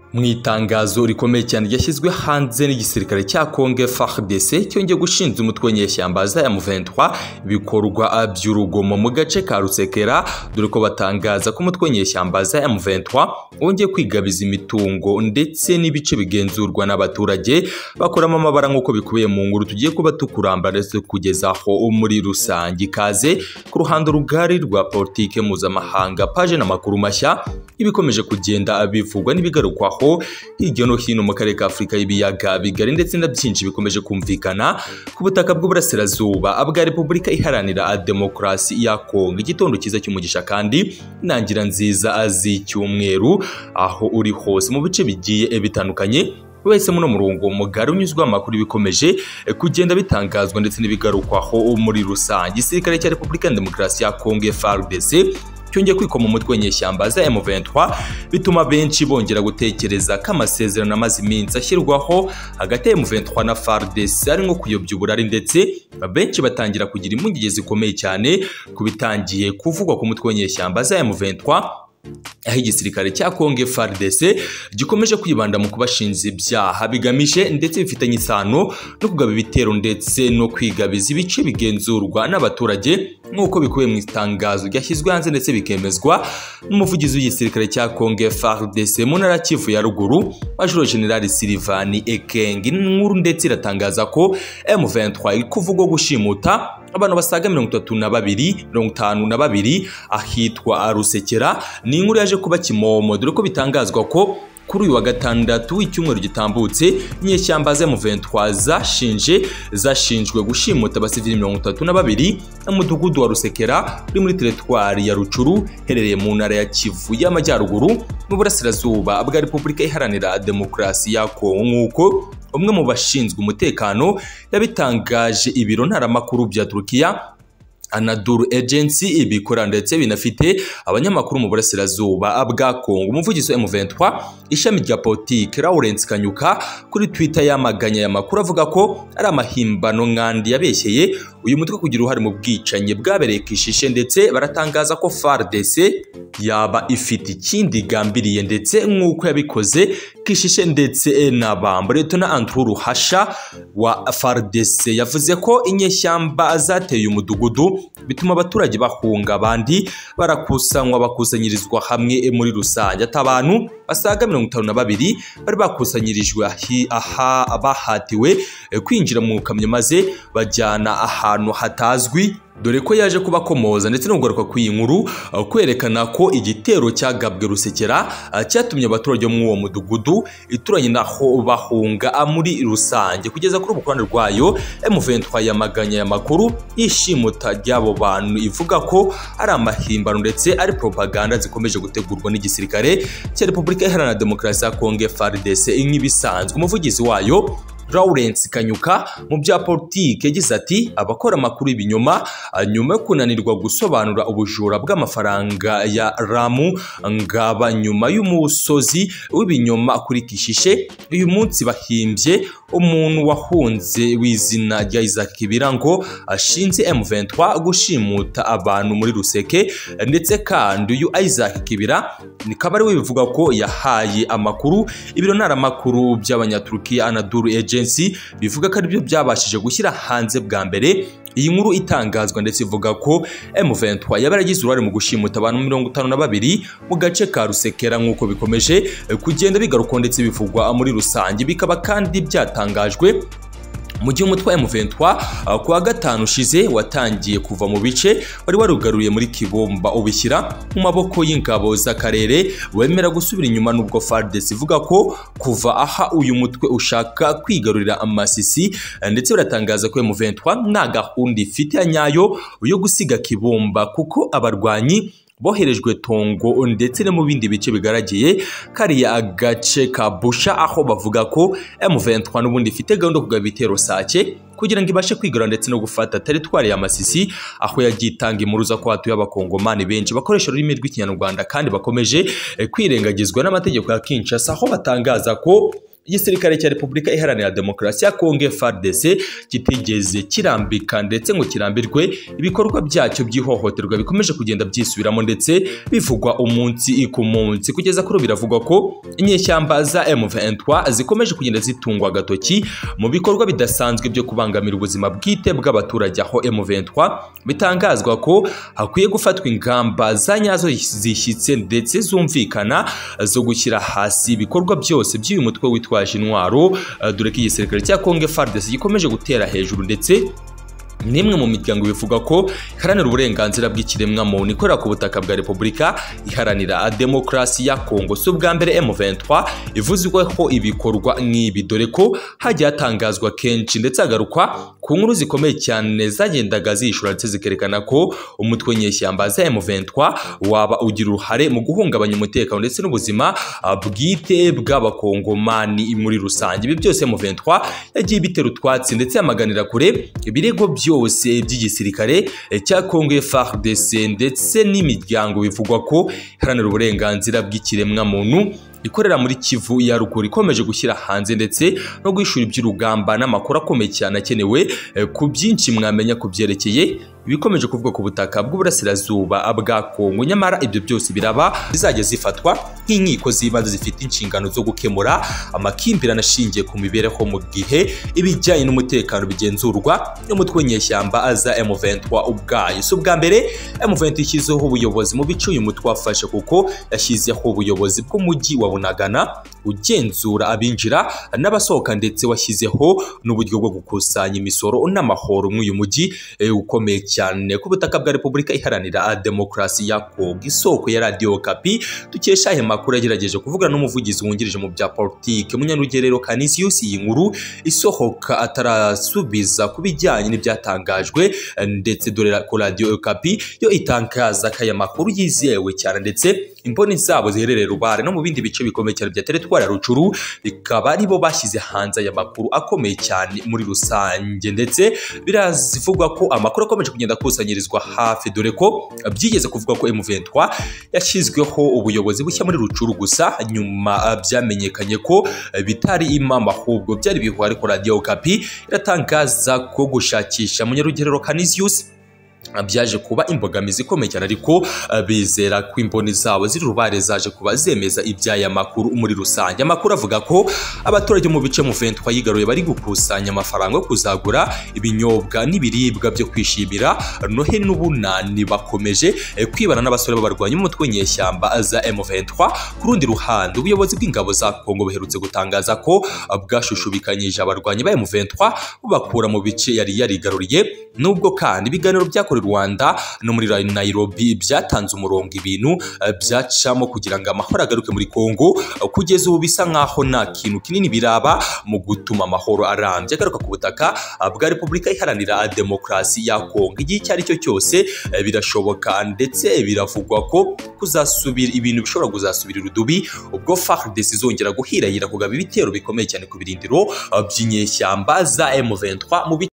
Mwitangazo rikomeye cyane ryashyizwe hanze n'igisirikare cya Congo FARDC cyongeye gushinza umutwe nyeshyamba za M23 bikorwa by'urugomo mu gace ka Rusekera, dore ko batangaza ko umutwe nyeshyamba za M23 wongeye kwigabiza imitungo ndetse n'ibice bigenzurwa n'abaturage bakoramo amabara nk'uko bikubiye mu nkuru tugiye kuba tukuramba ndetse kugezaho muri rusange. Ikaze ku ruhando rugari rwa politike mpuzamahanga, paje n'amakuru mashya ibikomeje kugenda bivugwa n'ibigarukwaho hirya no hino mu karere ka Afurika y'ibiyaga bigari, ndetse na byinshi bikomeje kumvikana ku butaka bw'uburasirazuba bwa Repubulika Iharanira Demokarasi ya Kongo. Igitondo cyiza cy'umugisha kandi intangira nziza z'icyumweru aho uri hose mu bice bigiye bitandukanye, wese muno murongo mugari unyuzwa amakuru bikomeje kugenda bitangazwa ndetse n'ibigarukwaho muri rusange. Igisirikare cya Repubulika Demokarasi ya Kongo FARDC cyongeye kwikoma umutwe nyeshyamba za M23 bituma benshi bongera gutekereza ko amasezerano amaze iminsi ashyirwaho hagati ya M23 na FARDC ari nko kuyobya uburari, ndetse benshi batangira kugira impungenge zikomeye cyane kubitangiye kuvugwa ku mutwe nyeshyamba za M23, aho igisirikare cya Congo FARDC gikomeje kwibanda mu kubashinja ibyaha bigamije ndetse bifitanye isano no kugaba ibitero ndetse no kwigabiza ibice bigenzurwa n'abaturage nk'uko bikubiye mu itangazo ryashyizwe hanze ndetse bikemezwa n'umuvugizi w'igisirikare cya Congo FARDC mu ntara Kivu ya ruguru, Major General Sylvain Ekenge. Inkuru ndetse iratangaza ko M23 iri kuvugwa gushimuta abantu basaga 52 ahitwa Rusekera. Ni inkuru yaje kuba kimomo, dore ko bitangazwa ko kuri uyu wa gatandatu w'icyumweru gitambutse inyeshyamba za M23 zashinjwe gushimuta abasivili 32 mu mudugudu wa Rusekera uri muri teritwari ya Rucuru herereye mu ntara ya Kivu y'Amajyaruguru mu burasirazuba bwa Repubulika Iharanira Demokarasi ya Kongo, nk'uko umwe mu bashinzwe umutekano yabitangaje ibiro ntaramakuru bya Turkiya Anadolu Agency ibikora ndetse binafite abanyamakuru mu burasirazuba bwa Kongo. Umuvugizi wa M23 ishami rya politike Lawrence Kanyuka kuri Twitter yamaganya ya makuru avuga ko ari amahimbano nkandi yabeshyeye uyu mutwe kugira uruhare mu bwicanye bwabereye Kishishe, ndetse baratangaza ko FARDC yaba ifite ikindi gambiriye ndetse nk'uko yabikoze Kishishe ndetse n'abambo. Letona Andrew Ruhasha wa FARDC yavuze ko inyeshyamba zateye umudugudu bituma abaturage bahunga, abandi bakusanyirizwa hamwe muri rusange. Ati abantu basaga 52 bari bakusanyirijwe aha bahatiwe kwinjira mu kamyo maze bajyana ahantu hatazwi, dore ko yaje kubakomoza ndetse no kugaruka ku iyi nkuru kwerekana ko igitero cyagabwe Rusekera cyatumye abaturage bo mu uwo mudugudu ituranye naho bahunga muri rusange. Kugeza kuri ubukorane rwayo M23 yamaganya ya makuru yishimuta ry'abo bantu ivuga ko ari amahimbano ndetse ari propaganda zikomeje gutegurwa n'igisirikare cya Repubulika Iharanira Demokarasi ya Kongo FARDC nk'ibisanzwe. Umuvugizi wayo Lawrence Kanyuka mu bya politike yagize ati abakora amakuru y'ibinyoma nyuma yo kunanirwa gusobanura ubujura bw'amafaranga ya Ramu ngaba nyuma y'umusozi w'ibinyoma kuri Kishishe, uyu munsi bahimbye umuntu wahunze w'izina rya Isaac Kibira ngo ashinze M23 gushimuta abantu muri Ruseke, ndetse kandi uyu Isaac Kibira nikaba ari we bivuga ko yahaye amakuru ibiro ntaramakuru by'abanyaturukiya Anadolu Agency bivuga ko aribyo byabashije gushyira hanze bwa mbere iyi nkuru itangazwa, ndetse ivuga ko M23 yabaragize uruhare mu gushimuta abantu 52 mu gace ka Rusekera nk'uko bikomeje kugenda bigaruka ndetse bivugwa muri rusange. Bikaba kandi byatangajwe mu gihe umutwe wa M23 kuwa gatanu ushize watangiye kuva mu bice wari warugaruye muri Kibomba ubishyira mu maboko y'ingabo z'akarere, wemera gusubira inyuma nubwo FARDC ivuga ko kuva aha uyu mutwe ushaka kwigarurira Amasisi, ndetse baratangaza ko M23 nta gahunda ifite ya nyayo yo gusiga Kibomba kuko abarwanyi boherejwe Tongo ndetse no mu bindi bice bigaragiye kariya agace ka Busha, aho bavuga ko M23 n'ubundi ifite gahunda kugaba ibitero Sake kugira ngo ibashe kwigarura ndetse no gufata teritwari ya Masisi, aho yagitanga impuruza ko hatuye abakongomani benshi bakoresha ururimi rw'Ikinyarwanda kandi bakomeje kwirengagizwa n'amategeko ya Kinshasa, aho batangaza ko igisirikare cya Repubulika Iharanira Demokarasi ya Kongo FARDC kitigeze kirambika ndetse ngo kirambirwe ibikorwa byacyo by'ihohoterwa bikomeje kugenda byisubiramo ndetse bivugwa umunsi ku munsi. Kugeza kuri biravugwa ko inyeshyamba za M23 zikomeje kugenda zitungwa agatoki mu bikorwa bidasanzwe byo kubangamira ubuzima bwite bw'abaturage, aho M23 bitangazwa ko hakwiye gufatwa ingamba za nyazo zishyitse ndetse zumvikana zo gushyira hasi ibikorwa byose by'uyu mutwe witwaje intwaro, dore ko igisirikare cya Kongo FARDC gikomeje gutera hejuru ndetse nimwe mu miryango bivuga ko iharanira uburenganzira bw'ikiremwa muntu ikorera ku butaka bwa Repubulika Iharanira Demokarasi ya Kongo. Si ubwa mbere M23 ivuzweho ibikorwa nk'ibi, dore ko hagiye hatangazwa kenshi ndetse hagarukwa ku nkuru zikomeye cyane zagendaga zishura ndetse zikerekana ko umutwe nyeshyamba za M23 waba ugira uruhare mu guhungabanya umutekano ndetse n'ubuzima bwite bw'abakongomani muri rusange. Ibi byose M23 yagiye bitera utwatsi ndetse yamaganira kure ibirego byose by'igisirikare cya Kongo FARDC ndetse n'imiryango bivugwa ko iharanira uburenganzira bw'ikiremwa muntu ikorera muri Kivu ya ruguru ikomeje gushyira hanze ndetse no guhishura iby'urugamba n'amakuru akomeye cyane akenewe ku byinshi mwamenya ku byerekeye ibikomeje kuvuga ku butaka bw'uburasirazuba bwa Kongo. Nyamara ibyo byose biraba bizajya zifatwa nk'inkiko z'ibanze zifite inshingano zo gukemura amakimbirane ashingiye ku mibereho mu gihe ibijyanye n'umutekano bigenzurwa n'umutwe nyeshyamba za M23 ubwayo. Si ubwa mbere M23 ishyizeho ubuyobozi mu bice uyu mutwe wafashe, kuko yashyizeho ubuyobozi bw'umujyi wa Bunagana ugenzura abinjira n'abasohoka ndetse washyizeho n'uburyo bwo gukusanya imisoro n'amahoro mw'uyu mujyi ukomeye cyane ku butaka bwa Repubulika Iharanira Demokarasi ya Kongo. Isoko ya Radio Okapi dukesha aya makuru yagerageje kuvugana n'umuvugizi wungirije mu bya politike Munyarugerero Canisius, iyi nkuru isohoka atarasubiza ku bijyanye n'ibyatangajwe ndetse dore ko Radio Okapi yo itangaza ko aya makuru yizewe cyane ndetse imboni zabo ziherereye Rubare no mu bindi bice bikomeye cyane bya teritwari ya Rucuru ikaba aribo bashyize hanze aya makuru akomeye cyane muri rusange, ndetse birazivugwa ko amakuru akomeje kugenda akusanyirizwa hafi, dore ko byigeze kuvuga ko M23 yashyizweho ubuyobozi bushya muri Rucuru, gusa nyuma byamenyekanye ko bitari imama ahubwo byari bihuha. Ariko Radio Okapi iratangaza ko gushakisha Munyarugerero Canisius byaje kuba imbogamizi ikomeye cyane, ariko bizera ko imboni zabo ziri Rubare zaje kuba zemeza iby'aya makuru muri rusange. Amakuru avuga ko abaturage mu bice M23 yigaruye bari gukusanya amafaranga yo kuzagura ibinyobwa n'ibiribwa byo kwishimira Noheli n'ubunani, bakomeje kwibana n'abasore b'abarwanyi umutwe nyeshyamba za M23. Ku rundi ruhande ubuyobozi bw'ingabo za Kongo buherutse gutangaza ko bwashushubikanyije abarwanyi ba M23 bubakura mu bice yari yarigaruriye, nubwo kandi ibiganiro byakora Rwanda no muri Nairobi byatanze umurongo ibintu byacamo kugira ngo amahoro agaruke muri Kongo. Kugeza ubu bisa nkaho nta kintu kinini biraba mu gutuma amahoro arambye agaruka ku butaka bwa Repubulika Iharanira Demokarasi ya Kongo. Igihe icyo ari cyo cyose birashoboka ndetse biravugwa ko kuzasubira ibintu bishobora kuzasubira urudubi ubwo FARDC izongera guhirahira kugaba ibitero bikomeye cyane ku birindiro by'inyeshyamba za M23 mu